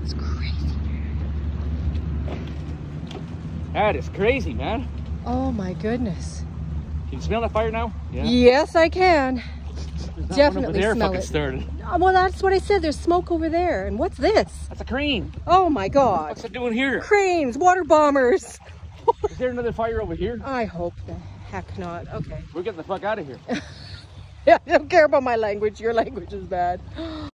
That's crazy. That is crazy, man. Oh my goodness. Can you smell that fire now? Yeah. Yes, I can. There's not Definitely one over there smell fucking it. started. Well, that's what I said. There's smoke over there. And what's this? That's a crane. Oh my God. What's it doing here? Cranes, water bombers. Is there another fire over here? I hope the heck not. Okay. We're getting the fuck out of here. Yeah, I don't care about my language. Your language is bad.